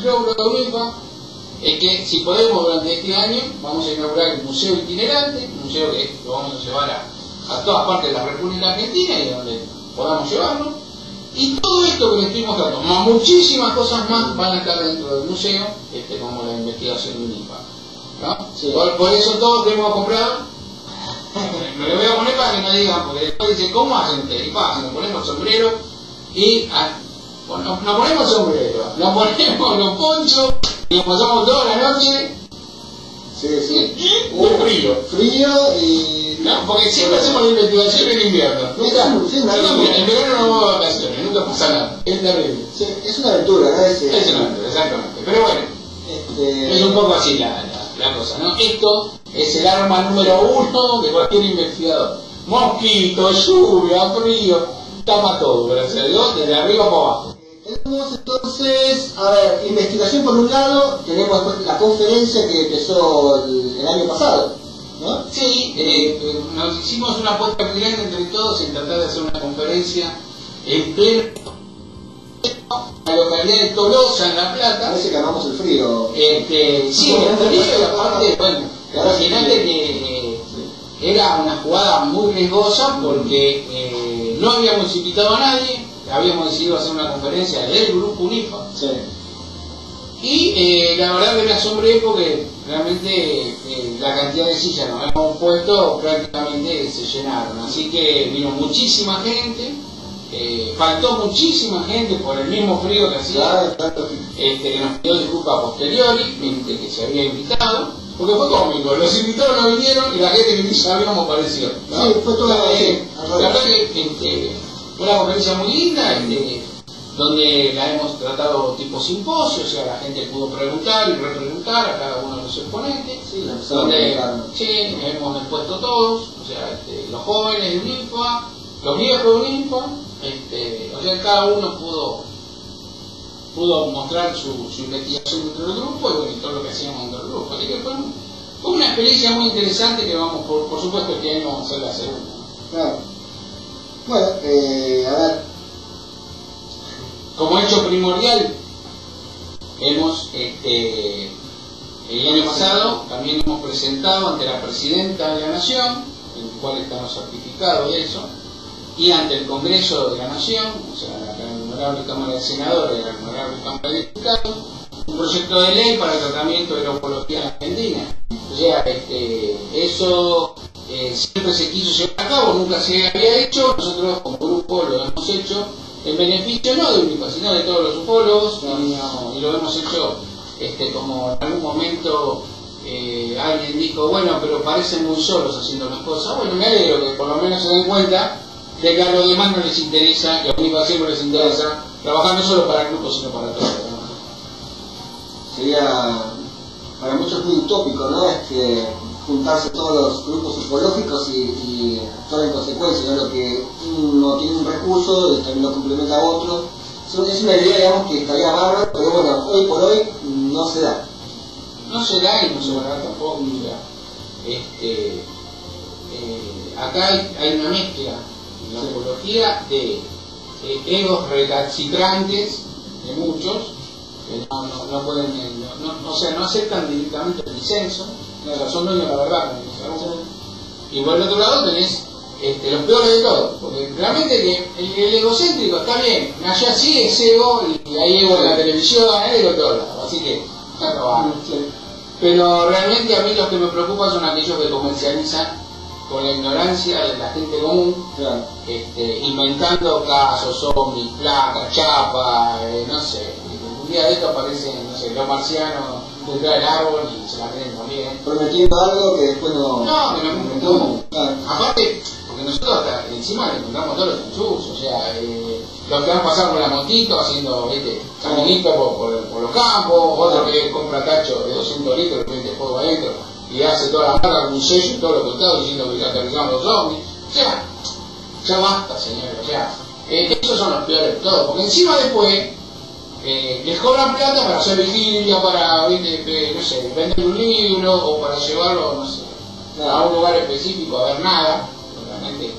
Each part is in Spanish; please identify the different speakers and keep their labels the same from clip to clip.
Speaker 1: logro de UNIFA es que si podemos durante este año vamos a inaugurar un museo itinerante, un museo que lo vamos a llevar a todas partes de la República Argentina y donde podamos llevarlo. Y todo esto que les estoy mostrando, más muchísimas cosas más, van a estar dentro del museo, como la investigación de UNIFA, ¿no? Sí. Por eso todos tenemos comprado. Me lo voy a poner para que no digan, porque después dice, ¿cómo hacen ustedes? Y pasa, nos ponemos sombrero y nos ponemos sombrero, nos ponemos los ponchos y nos pasamos toda la noche.
Speaker 2: Sí, sí.
Speaker 1: Frío y... No, porque siempre hacemos la investigación en invierno. En verano no vamos de vacaciones, nunca pasa nada. Es terrible.
Speaker 2: Sí, es una aventura, ¿no?
Speaker 1: Es una aventura, exactamente. Pero bueno, es un poco así la cosa, ¿no? Esto es el arma número 1 de cualquier investigador. Mosquito, lluvia, frío, tapa todo, gracias a Dios, desde arriba para abajo.
Speaker 2: Tenemos entonces, a ver, investigación por un lado, tenemos la conferencia que empezó el año pasado, ¿no?
Speaker 1: Sí, nos hicimos una apuesta muy grande entre todos en tratar de hacer una conferencia en pleno la localidad de Tolosa, en La Plata.
Speaker 2: Parece que amamos el frío.
Speaker 1: Sí, el frío y aparte, bueno, imagínate que era una jugada muy riesgosa porque no habíamos invitado a nadie. Habíamos decidido hacer una conferencia del grupo UNIFA.
Speaker 2: Sí.
Speaker 1: Y la verdad que me asombré porque realmente la cantidad de sillas nos hemos puesto prácticamente se llenaron. Así que vino muchísima gente, faltó muchísima gente por el mismo frío que hacía, que nos pidió disculpas posteriori, gente que se había invitado, porque fue cómico, los invitados no vinieron y la gente que ni sabíamos apareció, ¿no?
Speaker 2: Sí, fue todo
Speaker 1: la verdad que una conferencia muy linda, donde la hemos tratado tipo simposio, o sea, la gente pudo preguntar y repreguntar a cada uno de los exponentes, donde hemos expuesto todos, o sea, los jóvenes de UNIFA, los viejos de UNIFA, o sea, cada uno pudo mostrar su investigación dentro del grupo y bueno, todo lo que hacíamos dentro del grupo. Así que fue una experiencia muy interesante que vamos, por supuesto, este año vamos a hacer la segunda.
Speaker 2: Claro. Bueno, a ver.
Speaker 1: Como hecho primordial, hemos, el año pasado también hemos presentado ante la Presidenta de la Nación, en el cual estamos certificados de eso, y ante el Congreso de la Nación, o sea, la Honorable Cámara de Senadores y la Honorable Cámara de Diputados, un proyecto de ley para el tratamiento de la oncología en Argentina. O sea, eso siempre se quiso llevar a cabo, nunca se había hecho, nosotros como grupo lo hemos hecho en beneficio no de UNIFA, sino de todos los ufólogos, y lo hemos hecho como en algún momento alguien dijo, bueno, pero parecen muy solos haciendo las cosas. Bueno, me alegro que por lo menos se den cuenta de que a los demás no les interesa, que a UNIFA siempre les interesa trabajar no solo para el grupo, sino para todos.
Speaker 2: Sería para muchos muy utópico, ¿no? Juntarse todos los grupos ufológicos y actuar en consecuencia, ¿no? Lo que uno tiene un recurso y también lo complementa a otro. Es una idea, digamos, que estaría bárbaro, pero bueno, hoy por hoy no se da.
Speaker 1: No se da y no se va a dar tampoco. Mira, acá hay una mezcla en la ufología de egos recalcitrantes de muchos que no pueden, o sea, no aceptan directamente el disenso. O sea, son dueños de la verdad, y por el otro lado tenés los peores de todos, porque realmente que el egocéntrico está bien, allá sí es ego, y hay ego en la televisión, hay ego en todos lados, así que está probado. Pero realmente a mí los que me preocupan son aquellos que comercializan con la ignorancia de la gente común, inventando casos, ovnis, placas, chapas, no sé. Un día de esto aparecen, no sé, los marcianos detrás del árbol y se la creen también.
Speaker 2: Prometiendo algo que después no...
Speaker 1: No, que no cumplen. Aparte, porque nosotros hasta encima le encontramos todos los enchufes, o sea, los que van a pasar con la motito haciendo, caminito por los campos, otro que compra tacho de 200 litros y mete fuego adentro y hace toda la marca con un sello y todo lo costados diciendo que aterrizaron los ovnis. O sea, ya basta, señores, o sea, esos son los peores de todos, porque encima después les cobran plata para hacer vigilia, para, no sé, vender un libro o para llevarlo, no sé, a un lugar específico a ver nada. Realmente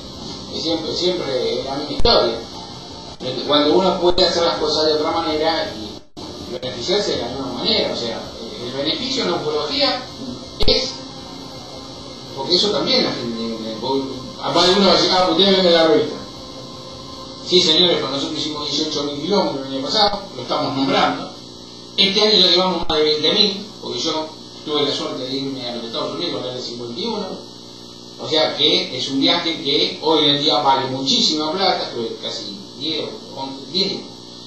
Speaker 1: siempre es la misma historia. Cuando uno puede hacer las cosas de otra manera beneficiarse de la misma manera. O sea, el beneficio en la oncología es, porque eso también la gente, aparte de uno va a decir, ustedes ven de la revista. Sí, señores, cuando nosotros hicimos 18.000 kilómetros el año pasado, lo estamos nombrando. Este año ya llevamos más de 20.000, porque yo tuve la suerte de irme a los Estados Unidos con el 51. O sea que es un viaje que hoy en día vale muchísima plata, estuve casi 10 o 11 días.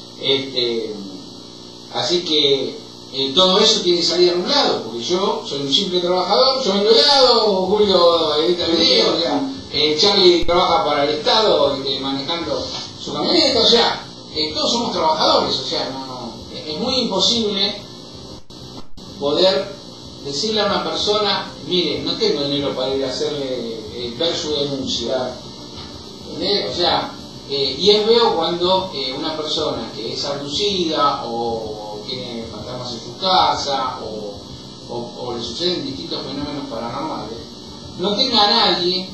Speaker 1: Así que todo eso tiene que salir anulado, porque yo soy un simple trabajador, yo vendo helado, Julio edita video, o sea, Charlie trabaja para el Estado manejando su camioneta, o sea, todos somos trabajadores, o sea, es muy imposible poder decirle a una persona, mire, no tengo dinero para ir a hacerle ver su denuncia, ¿entendés? O sea, y es feo cuando una persona que es abducida o tiene fantasmas en su casa o le suceden distintos fenómenos paranormales, no tenga a nadie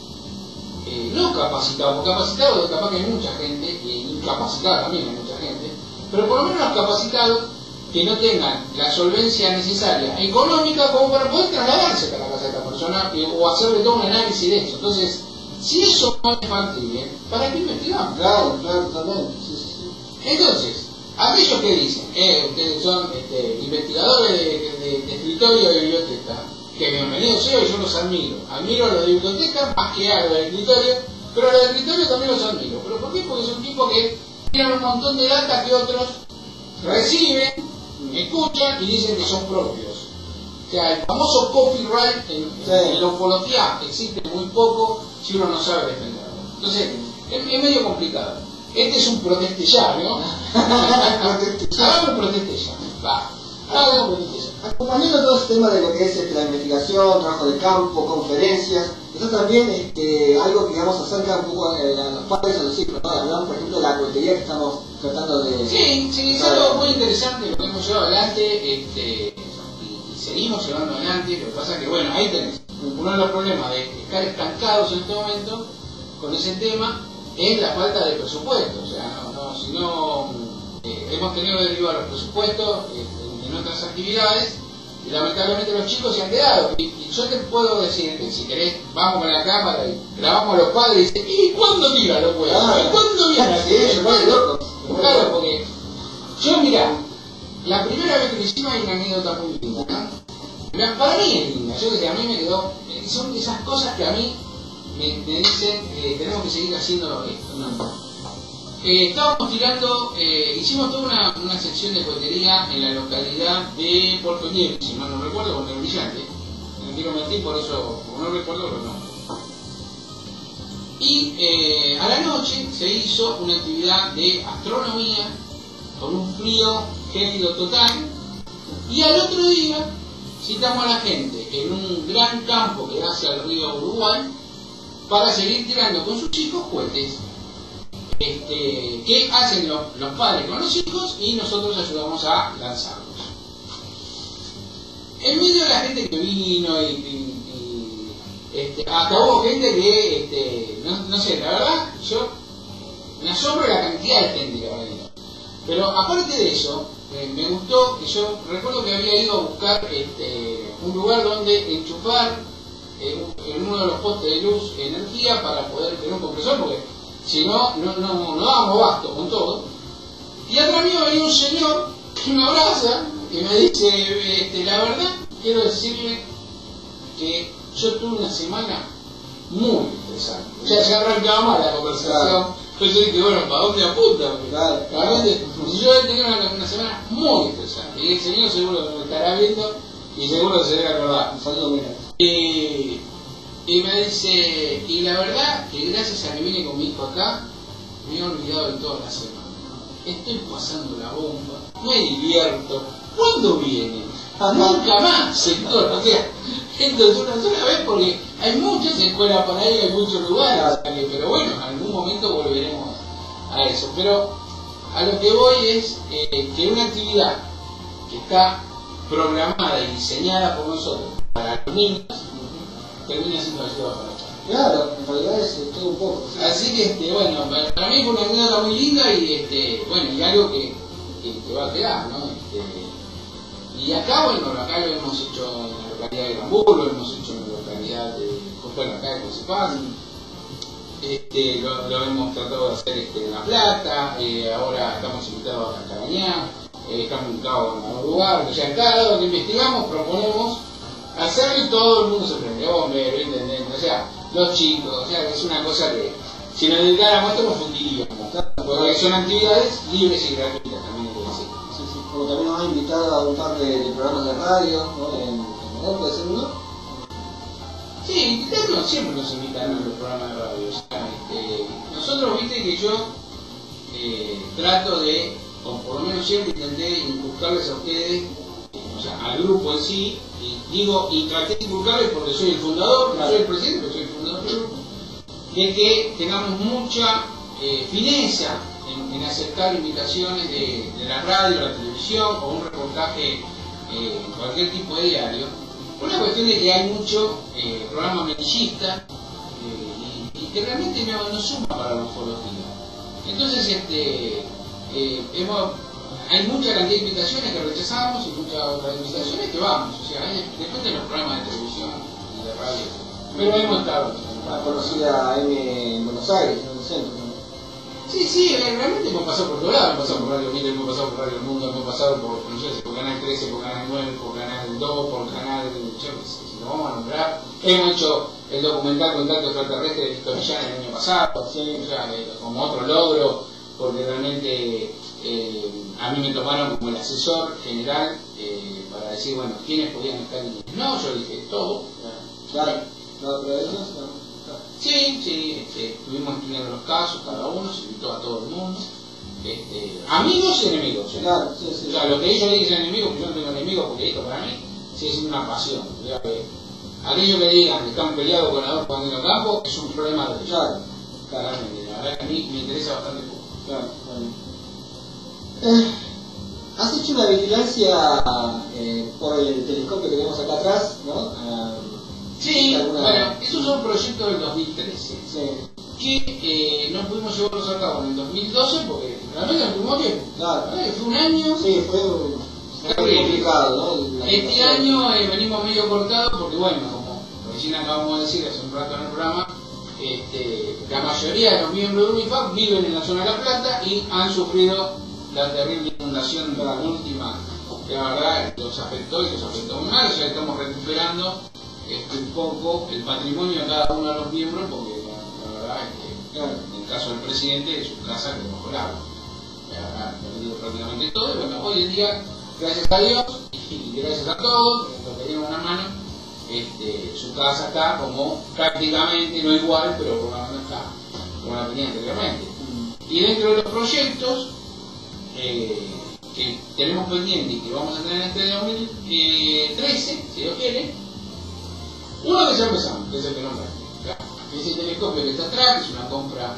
Speaker 1: no capacitado, porque capacitado capaz que hay mucha gente, y incapacitada también hay mucha gente, pero por lo menos los capacitados que no tengan la solvencia necesaria económica como para poder trasladarse a la casa de esta persona o hacerle todo un análisis de eso. Entonces, si eso no es factible, ¿para qué investigamos?
Speaker 2: Claro, totalmente. Sí.
Speaker 1: Entonces, aquellos que dicen, ustedes son investigadores de escritorio de biblioteca, que bienvenidos sea, yo los admiro. Admiro a los de biblioteca más que a los de escritorio, pero a los de escritorio también los admiro. ¿Pero por qué? Porque son tipos que tienen un montón de data que otros reciben, escuchan y dicen que son propios. O sea, el famoso copyright en la ufología existe muy poco si uno no sabe defenderlo. Entonces, es medio complicado. Este es un proteste ya, ¿no? Hagamos un proteste ya. Va. Hagamos un proteste ya.
Speaker 2: Acompañando todo este tema de lo que es la investigación, trabajo de campo, conferencias, eso también algo que digamos acerca un poco a los padres a los hijos, ¿no? Hablamos por ejemplo de la cohetería que estamos tratando de...
Speaker 1: Sí, es algo muy interesante lo que hemos llevado adelante y seguimos llevando adelante. Lo que pasa es que, bueno, ahí tenés uno de los problemas de estar estancados en este momento con ese tema es la falta de presupuesto. O sea, si no hemos tenido que derivar los presupuestos en otras actividades y lamentablemente los chicos se han quedado. Y yo te puedo decir que si querés, vamos con la cámara y grabamos a los padres y dicen, ¿y cuándo tira los huevos? ¿Y cuándo viene así? Claro, porque yo, mirá, la primera vez que lo hicimos hay una anécdota muy linda, ¿no? Para mí es linda, yo que sé, a mí me quedó, son esas cosas que a mí me dicen, tenemos que seguir haciendo esto, ¿no? Estábamos tirando, hicimos toda una sección de cohetería en la localidad de Puerto Nieves, si mal no recuerdo, con el brillante, no quiero mentir, por eso no recuerdo los nombres. Y a la noche se hizo una actividad de astronomía con un frío gélido total, y al otro día citamos a la gente en un gran campo que da hacia el río Uruguay para seguir tirando con sus hijos cohetes que hacen los padres con los hijos y nosotros ayudamos a lanzarlos. En medio de la gente que vino hasta hubo gente que no sé, la verdad yo me asombro la cantidad de gente que habrá ido. Pero aparte de eso, me gustó que yo recuerdo que había ido a buscar un lugar donde enchufar en uno de los postes de luz energía para poder tener un compresor, porque si no dábamos abasto con todo. Y atrás mío venía un señor que me abraza y me dice, la verdad quiero decirle que yo tuve una semana muy estresante. O sea, ya arrancaba mal la conversación. Yo dije, bueno, ¿para dónde apunta? Porque realmente, yo he tenido una semana muy estresante. Y el señor seguro que me estará viendo y seguro que se debe acordar. Y me dice, y la verdad que gracias a que vine con mi hijo acá, me he olvidado de toda la semana. Estoy pasando la bomba, me divierto. ¿Cuándo viene? Nunca más, sector. O sea, entonces una sola vez, porque hay muchas escuelas para ir, hay muchos lugares, pero bueno, en algún momento volveremos a eso. Pero a lo que voy es que una actividad que está programada y diseñada por nosotros para los niños termina siendo ayuda para nosotros.
Speaker 2: Claro, en realidad es todo un poco.
Speaker 1: ¿Sí? Así que, bueno, para mí fue una anécdota muy linda y, bueno, y algo que va a quedar, ¿no? Y acá, bueno, acá lo hemos hecho en la localidad de Gambú, lo hemos hecho en la localidad de, bueno, acá de Concepán, lo hemos tratado de hacer en La Plata, ahora estamos invitados a Carañá, estamos invitados en algún lugar, o sea, en cada lado que investigamos proponemos hacerlo y todo el mundo se prende, hombre, intendente, o sea, los chicos, o sea, es una cosa que si nos dedicáramos a esto nos fundiríamos, porque son actividades libres y gratuitas también, hay que decir.
Speaker 2: Sí, sí, como también nos ha invitado a un par de programas de radio, ¿no? En ¿puede ser uno?
Speaker 1: Sí, invitarnos, siempre nos invitan a los programas de radio. O sea, nosotros, viste que yo trato de, o por lo menos siempre intenté inculcarles a ustedes, o sea, al grupo en sí, y traté de inculcarles porque soy el fundador, no soy el presidente, pero soy el fundador del grupo, de que tengamos mucha fineza en aceptar invitaciones de la radio, la televisión o un reportaje en cualquier tipo de diario. Una cuestión de que hay mucho programa amarillista y que realmente no suma para la ufología. Entonces hay mucha cantidad de invitaciones que rechazamos y muchas otras invitaciones que vamos. O sea, depende de los programas de televisión y de radio. Pero hemos estado.
Speaker 2: La conocida M en Buenos Aires, en el centro, ¿no?
Speaker 1: Sí, realmente hemos pasado por todos lados, hemos pasado por Radio Vida, hemos pasado por Radio Mundo, hemos pasado por Canal 13, por Canal 9, por Canal 2, por Canal, yo qué sé, si lo vamos a nombrar. Hemos hecho el documental Contacto Extraterrestre de Víctor Millán el año pasado, ¿sí? O sea, como otro logro, porque realmente a mí me tomaron como el asesor general para decir, bueno, ¿quiénes podían estar en el... No, yo dije, todo.
Speaker 2: Claro, no, pero ellos no.
Speaker 1: Sí, estuvimos estudiando los casos, cada uno se invitó a todo el mundo, amigos y enemigos,
Speaker 2: Claro, sí.
Speaker 1: O sea, lo que ellos dicen enemigos, que yo no tengo enemigos, porque esto para mí sigue siendo una pasión. O sea, que aquellos que digan que están peleados con la cuando en el campo es un problema de ellos.
Speaker 2: Claro,
Speaker 1: Claramente, la verdad que a mí me interesa bastante poco.
Speaker 2: claro. Has hecho una vigilancia por el telescopio que tenemos acá atrás, ¿no?
Speaker 1: Sí, bueno, esos son proyectos del 2013, que no pudimos llevarlos a cabo en el 2012 porque realmente no tuvimos tiempo.
Speaker 2: Claro.
Speaker 1: Fue un año.
Speaker 2: Sí, fue complicado, ¿no?
Speaker 1: Este año venimos medio cortados porque, bueno, como recién acabamos de decir hace un rato en el programa, la mayoría de los miembros de UNIFAC viven en la zona de La Plata y han sufrido la terrible inundación de la última, que la verdad los afectó y los afectó muy mal. O sea, estamos recuperando un poco el patrimonio de cada uno de los miembros, porque la verdad es que en el caso del presidente, su casa quedó bajo el agua. Ha perdido prácticamente todo, y bueno, hoy en día, gracias a Dios y gracias a todos los que dieron una mano, su casa está como prácticamente, no igual, pero por lo menos está como la tenía anteriormente. Y dentro de los proyectos que tenemos pendiente y que vamos a tener en este 2013, si Dios quiere, uno que ya empezamos, que es el que nombraste, que es el telescopio que está atrás, que es una compra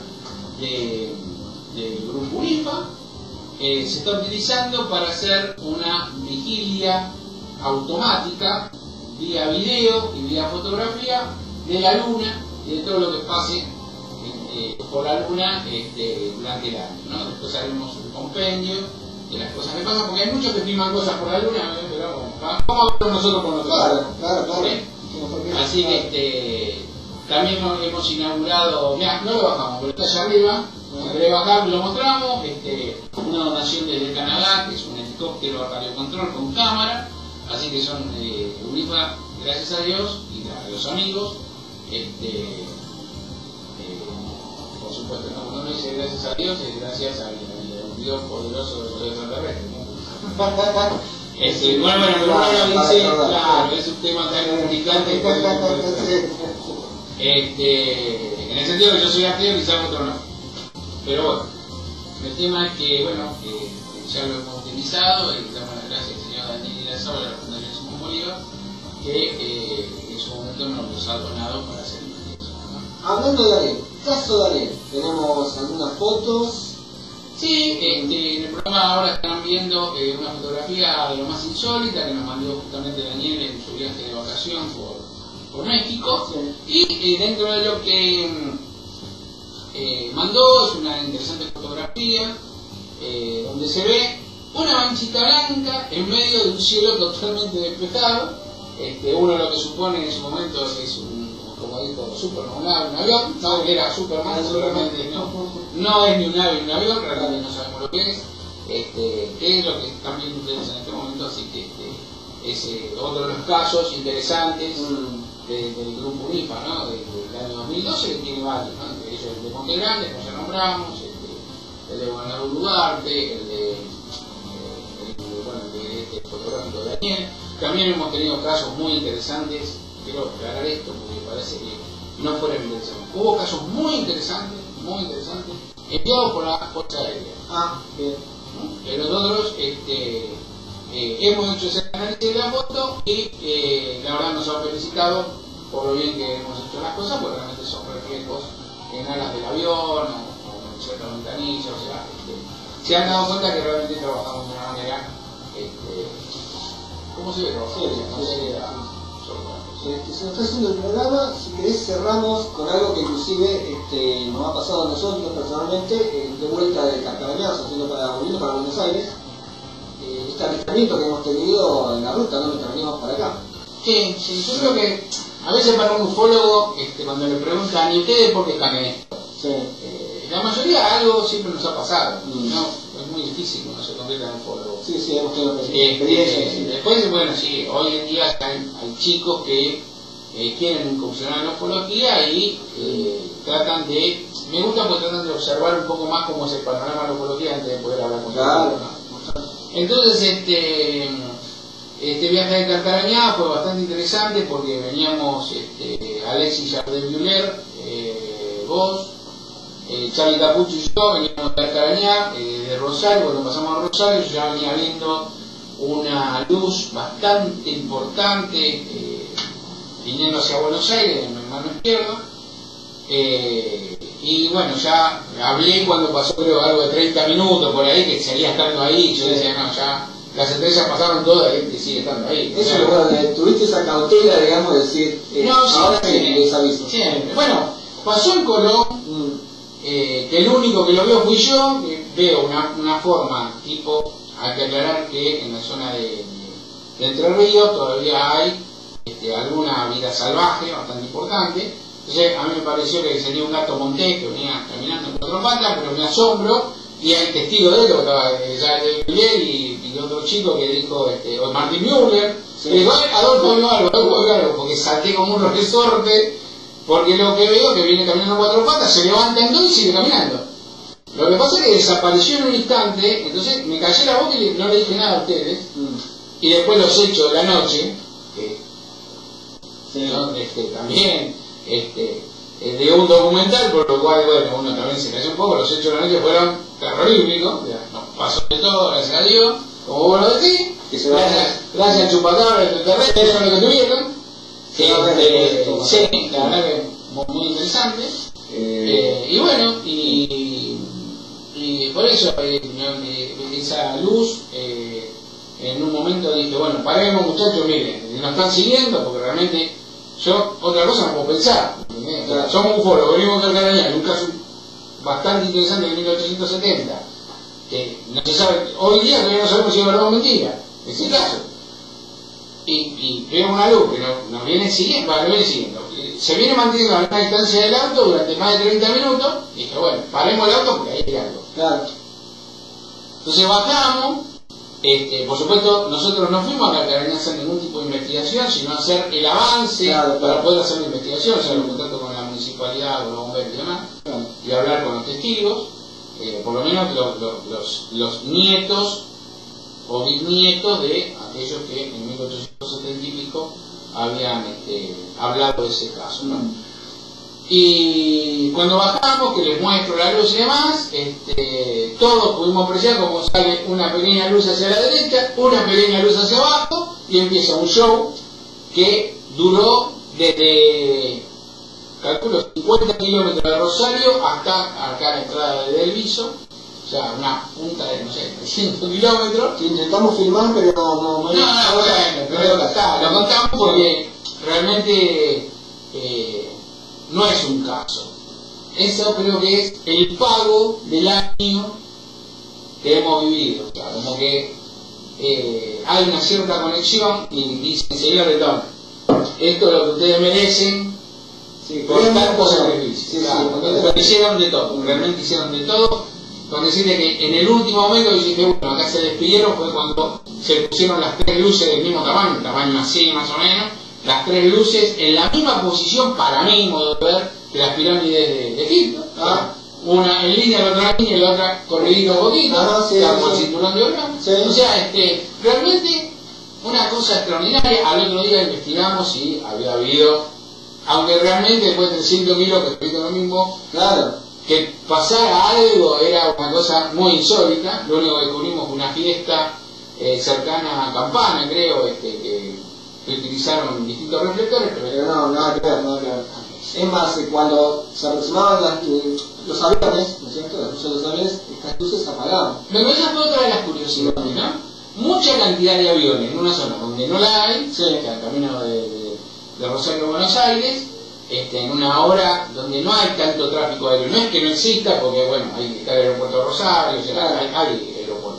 Speaker 1: del grupo UNIFA, se está utilizando para hacer una vigilia automática vía video y vía fotografía de la luna y de todo lo que pase por la luna durante el año, ¿no? Después haremos un compendio de las cosas que pasan, porque hay muchos que filman cosas por la luna, pero bueno, vamos a verlo nosotros por nosotros.
Speaker 2: Claro.
Speaker 1: ¿Sí? Así que también hemos inaugurado, mirá, no lo bajamos, pero está allá arriba, si querés bajar lo mostramos, una donación desde Canadá, que es un helicóptero a radiocontrol con cámara, así que son UNIFA, gracias a Dios, y a los amigos, por supuesto, no lo dice gracias a Dios, es gracias al Dios poderoso de los extraterrestres, ¿no? Bueno, pero uno lo dice, claro, es un tema tan complicante. En el sentido de que yo soy ateo y quizás otro no. Pero bueno, el tema es que, bueno, ya lo hemos utilizado y le damos las gracias al señor Daniel Irazabal de la Fundación Simón Bolívar, que en su momento nos los ha donado para hacer investigación.
Speaker 2: Hablando de Ariel, caso de Ariel, tenemos algunas fotos.
Speaker 1: Sí, en el programa ahora están viendo una fotografía de lo más insólita que nos mandó justamente Daniel en su viaje de vacación por México. Sí. Y dentro de lo que mandó es una interesante fotografía donde se ve una manchita blanca en medio de un cielo totalmente despejado. Uno lo que supone en ese momento es como dijo Superman, un avión, no que era Superman, seguramente no es ni un ave ni un avión, realmente no sabemos lo que es. Que es lo que también interesa en este momento, así que es otro de los casos interesantes del grupo UNIFA, ¿no? Del año 2012, que tiene varios, ¿no? Entre ellos el de Monte Grande, como ya nombramos, el de Gobernador Ugarte, el de este fotográfico de Daniel. También hemos tenido casos muy interesantes, quiero aclarar esto porque parece que no fueron interesantes. Hubo casos muy interesantes, enviados por la Fuerza Aérea.
Speaker 2: Bien.
Speaker 1: Nosotros hemos hecho ese análisis de la foto y la verdad nos han felicitado por lo bien que hemos hecho las cosas, porque realmente son reflejos en alas del avión o en ciertas ventanillas, o sea, se han dado cuenta que realmente trabajamos de una manera, ¿cómo se ve? Seriedad.
Speaker 2: Se nos está haciendo el programa, si querés cerramos con algo que inclusive nos ha pasado a nosotros personalmente, de vuelta de Carcarañazo, volviendo para Buenos Aires, este avistamiento que hemos tenido en la ruta, ¿no? Mientras veníamos para acá.
Speaker 1: Sí, yo creo que a veces para un ufólogo, cuando le preguntan, ¿y ustedes por qué están en esto?
Speaker 2: Sí.
Speaker 1: La mayoría algo siempre nos ha pasado, ¿no? Es muy difícil cuando se convierte en ufólogo.
Speaker 2: Sí, hemos tenido experiencias.
Speaker 1: Después, bueno, sí, hoy en día hay chicos que quieren incursionar en la ufología y tratan de, me gusta porque tratan de observar un poco más cómo es el panorama de la ufología antes de poder hablar con
Speaker 2: claro.
Speaker 1: ellos, ¿no? Entonces, este viaje de Carcarañá fue bastante interesante porque veníamos Alexis Jardin-Muller, vos, Charlie Capucho y yo veníamos de Carcarañá, de Rosario. Cuando pasamos a Rosario yo ya venía viendo una luz bastante importante viniendo hacia Buenos Aires en mi mano izquierda, y bueno, ya hablé cuando pasó, creo, algo de 30 minutos por ahí, que seguía estando ahí. Yo decía, no, ya las estrellas pasaron todas y este sigue estando ahí.
Speaker 2: Eso es bueno, tuviste esa cautela, digamos, de decir,
Speaker 1: no,
Speaker 2: ahora sí les aviso.
Speaker 1: Siempre. Bueno, pasó en Colón, que el único que lo vio fui yo, que veo una forma tipo, hay que aclarar que en la zona de Entre Ríos todavía hay alguna vida salvaje bastante importante. Entonces a mí me pareció que sería un gato montés que venía caminando en cuatro patas, pero me asombro, y hay testigos de él, que estaba ya de Miguel y otro chico que dijo, Martin Müller, sí. Que dijo, Adolfo vio algo, porque salté como un resorte, porque lo que veo que viene caminando en cuatro patas, se levanta en dos y sigue caminando. Lo que pasa es que desapareció en un instante, entonces me callé la boca y no le dije nada a ustedes, y después los hechos de la noche, que sí. ¿No? También de un documental, por lo cual, bueno, uno también se cayó un poco. Los hechos de la noche fueron terroríficos, nos pasó de todo, gracias a Dios, como vos lo decís, gracias al chupacabra, al extraterrestre, lo que tuvieron. Sí, la verdad que muy interesante. Y bueno, y por eso esa luz, en un momento dije, bueno, paremos muchachos, miren, nos están siguiendo, porque realmente yo otra cosa no puedo pensar. Claro. Somos ufólogos, venimos de Carcarañá, un caso bastante interesante de 1870, que no se sabe, hoy día todavía no sabemos si es verdad o mentira, ese caso. Y veo una luz que nos viene siguiendo, se viene manteniendo a una distancia del auto durante más de 30 minutos, y dije, bueno, paremos el auto porque ahí hay algo.
Speaker 2: Claro.
Speaker 1: Entonces bajamos. Por supuesto, nosotros no fuimos a Carcarañá a hacer ningún tipo de investigación, sino a hacer el avance para poder hacer la investigación, o sea, los contactos con la municipalidad, con los bomberos y demás, y hablar con los testigos, por lo menos los nietos o bisnietos de aquellos que en 1870 y pico habían hablado de ese caso, ¿no? Y cuando bajamos, que les muestro la luz y demás, todos pudimos apreciar cómo sale una pequeña luz hacia la derecha, una pequeña luz hacia abajo, y empieza un show que duró desde, calculo, 50 kilómetros de Rosario hasta acá la entrada de Delviso, o sea, una punta de, no sé, 300 kilómetros.
Speaker 2: Intentamos filmar, pero no,
Speaker 1: pero está, lo contamos porque realmente no es un caso. Eso creo que es el pago del año que hemos vivido. O sea, como que hay una cierta conexión y dicen, señor Letón, esto es lo que ustedes merecen,
Speaker 2: Sí,
Speaker 1: por tanto sacrificio.
Speaker 2: sí,
Speaker 1: Claro,
Speaker 2: sí,
Speaker 1: porque hicieron de todo, realmente hicieron de todo. Con decirle que en el último momento que dije, bueno, acá se despidieron, fue cuando se pusieron las tres luces del mismo tamaño así más o menos, las tres luces en la misma posición, para mí, modo de ver, que las pirámides de Egipto. Una en línea, la otra en línea y la otra corridito un poquito, como el cinturón de Orión.
Speaker 2: Sí.
Speaker 1: O sea, realmente una cosa extraordinaria. Al otro día investigamos si había habido, aunque realmente después del siglo Milo, que repito lo mismo,
Speaker 2: claro,
Speaker 1: que pasara algo era una cosa muy insólita. Lo único que descubrimos fue una fiesta cercana a Campana, creo, que utilizaron distintos reflectores,
Speaker 2: pero no, nada que ver, nada que ver. Es más, cuando se aproximaban los aviones, ¿no es cierto?, las luces de los aviones, estas luces se apagaban.
Speaker 1: Pero esa fue otra de las curiosidades, ¿no? Mucha cantidad de aviones en una zona donde no la hay,
Speaker 2: Sí.
Speaker 1: que al camino de Rosario a Buenos Aires, en una hora donde no hay tanto tráfico aéreo. No es que no exista, porque bueno, ahí está el aeropuerto de Rosario, o sea, hay aeropuerto.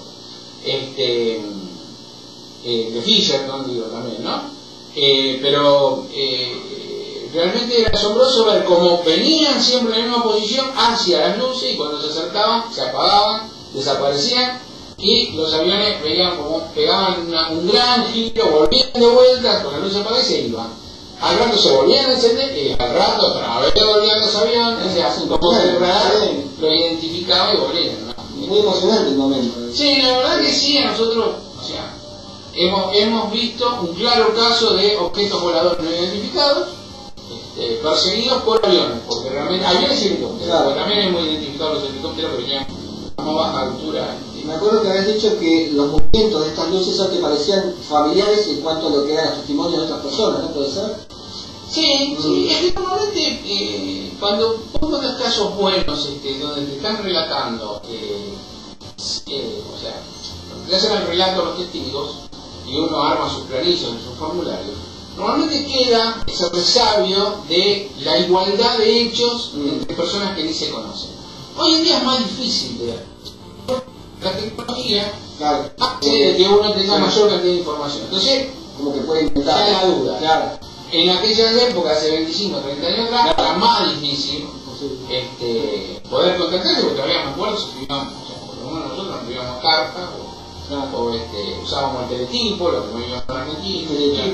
Speaker 1: De Fisher, no digo también, ¿no? Pero realmente era asombroso ver cómo venían siempre en la misma posición hacia las luces, y cuando se acercaban, se apagaban, desaparecían, y los aviones veían como pegaban un gran giro, volvían de vuelta, con la luz apagada y se iban. Al rato se volvían a encender y al rato otra vez volvían los aviones, o sea, como que el radar lo identificaba y volvían, ¿no?
Speaker 2: Muy emocionante el momento.
Speaker 1: Sí, la verdad que sí, a nosotros, o sea, hemos visto un claro caso de objetos voladores no identificados, perseguidos por aviones, porque realmente aviones y helicópteros,
Speaker 2: claro,
Speaker 1: porque también hemos identificado los helicópteros que venían a más baja altura.
Speaker 2: Me acuerdo que habías dicho que los movimientos de estas luces ya te parecían familiares en cuanto a lo que eran los testimonios de otras personas, ¿no puede ser?
Speaker 1: Sí, sí, es que normalmente cuando vos encontrás casos buenos donde te están relatando, o sea, le hacen el relato a los testigos y uno arma sus planillas, sus formularios, normalmente queda ese resabio de la igualdad de hechos entre personas que ni se conocen. Hoy en día es más difícil de ver. La tecnología hace de que uno tenga mayor cantidad de información. Entonces,
Speaker 2: como que puede inventar.
Speaker 1: queda la duda.
Speaker 2: Claro.
Speaker 1: En aquellas épocas, hace 25 o 30 años atrás, era más difícil poder contactarse, porque todavía me acuerdo, si escribíamos, o sea, por lo menos nosotros no escribíamos cartas, o usábamos el teletipo, lo que no íbamos a Argentina,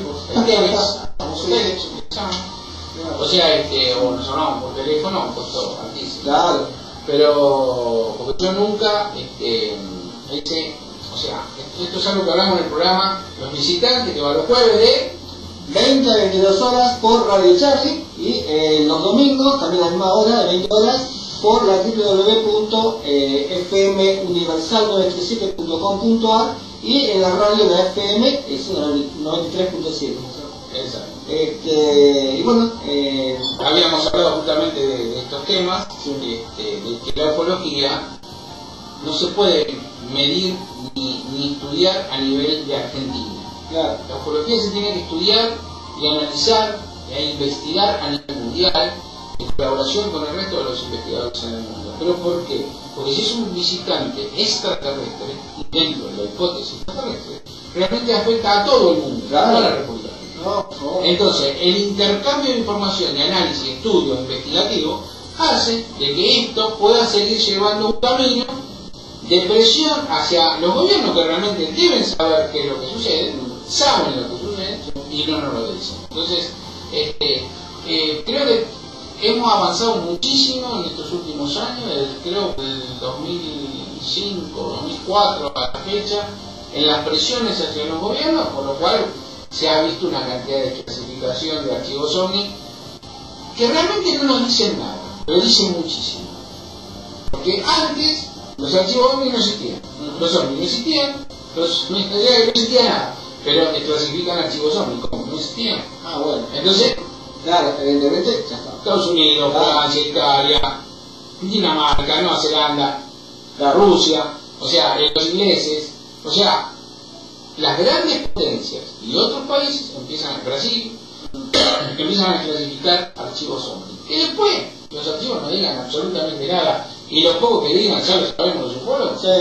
Speaker 1: o sea, o nos hablábamos por teléfono a un costo altísimo.
Speaker 2: Claro.
Speaker 1: Pero, porque yo nunca, o sea, esto es algo que hablamos en el programa Los Visitantes, que va los jueves de
Speaker 2: 20 a 22 horas por Radio Charlie, y los domingos, también a la misma hora, de 20 horas, por la www.fmuniversal937.com.ar, y en la radio de FM es 93.7.
Speaker 1: Exacto.
Speaker 2: Y bueno,
Speaker 1: habíamos hablado justamente de estos temas, de que la ufología no se puede medir ni estudiar a nivel de Argentina.
Speaker 2: claro,
Speaker 1: La ufología se tiene que estudiar y analizar e investigar a nivel mundial, en colaboración con el resto de los investigadores en el mundo. ¿Pero por qué? Porque si es un visitante extraterrestre, dentro de la hipótesis extraterrestre, realmente afecta a todo el mundo, a toda la República. Entonces, el intercambio de información, de análisis, estudio, investigativo, hace de que esto pueda seguir llevando un camino de presión hacia los gobiernos, que realmente deben saber qué es lo que sucede, saben lo que sucede y no nos lo dicen. Entonces, creo que hemos avanzado muchísimo en estos últimos años, creo que del 2005, 2004 a la fecha, en las presiones hacia los gobiernos, por lo cual se ha visto una cantidad de clasificación de archivos OVNI que realmente no nos dicen nada, pero dicen muchísimo. Porque antes los archivos OVNI no existían, los OVNI no existían, no existía nada, pero clasifican archivos OVNI como no existían.
Speaker 2: bueno.
Speaker 1: Entonces,
Speaker 2: claro, evidentemente ya está.
Speaker 1: Estados Unidos, Francia, Italia, Dinamarca, Nueva Zelanda, la Rusia, o sea, los ingleses, o sea, las grandes potencias y otros países empiezan, Brasil, empiezan a clasificar archivos OVNI. Y después, los archivos no digan absolutamente nada, y los pocos que digan, ya lo sabemos los ufólogos.
Speaker 2: Sí.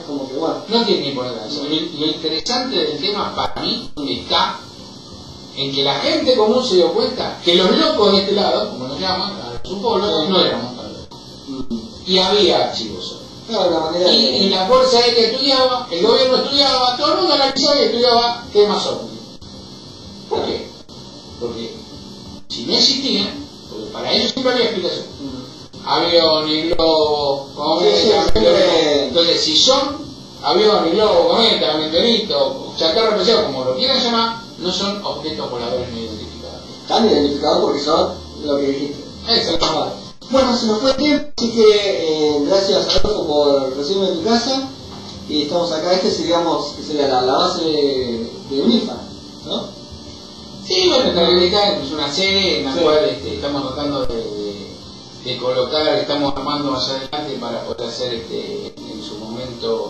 Speaker 2: como que bueno.
Speaker 1: No tiene importancia. Lo interesante del tema para mí está en que la gente común se dio cuenta que los locos de este lado, como nos llaman, a su pueblo, no éramos tan locos. Y había archivos. Y la Fuerza Aérea estudiaba, el gobierno estudiaba, todo el mundo analizaba y estudiaba temas ovnis. ¿Por qué? Porque si no existían, porque para ellos siempre había explicación. Aviones, globos, cometas, entonces si son aviones, globos, cometas, meteoritos, chatarra especial, como lo quieran llamar, no son objetos voladores no identificados.
Speaker 2: Están identificados porque son lo que dijiste.
Speaker 1: Exacto.
Speaker 2: Bueno, se nos fue el tiempo, así que gracias Adolfo por recibirme en tu casa. Y estamos acá, digamos, que sería la base de UNIFA, ¿no?
Speaker 1: Sí, bueno, en realidad es una serie en la cual estamos tratando de colocar, estamos armando más adelante para poder hacer en su momento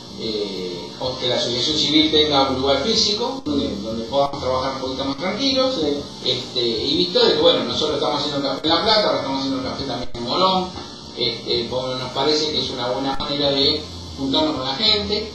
Speaker 1: que la asociación civil tenga un lugar físico donde podamos trabajar un poquito más tranquilos. Y visto de que bueno, nosotros estamos haciendo café en La Plata, ahora estamos haciendo café también en Morón, nos parece que es una buena manera de juntarnos con la gente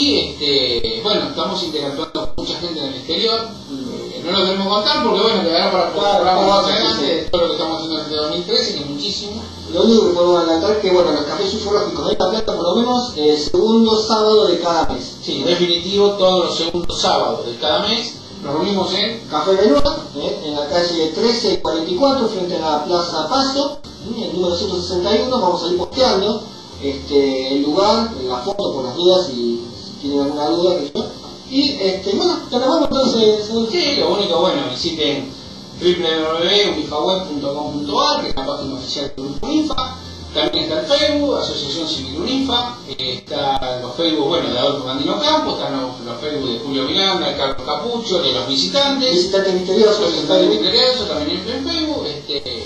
Speaker 1: y bueno, estamos interactuando con mucha gente en el exterior. No lo queremos contar porque bueno, quedará para programas más adelante de todo lo que estamos haciendo desde 2013, que es muchísimo.
Speaker 2: Lo único que podemos adelantar es que bueno, los cafés ufológicos de La Plata por lo menos segundo sábado de cada mes.
Speaker 1: Sí, definitivo, todos los segundos sábados de cada mes nos reunimos en
Speaker 2: Café Benua, en la calle 1344 frente a la Plaza Paso, el número 161. Vamos a ir posteando el lugar, la foto por las dudas si tienen alguna duda que yo. Y bueno, te vamos entonces.
Speaker 1: Sí, lo único, bueno, visiten www.unifaweb.com.ar, que es la página oficial del Grupo UNIFA. También está el Facebook, Asociación Civil UNIFA, está los Facebook, bueno, de Adolfo Candino Campos, están los Facebook de Julio Miranda, de Carlos Capucho, de los visitantes.
Speaker 2: Visitantes misteriosos.
Speaker 1: Los visitantes misteriosos también en Facebook.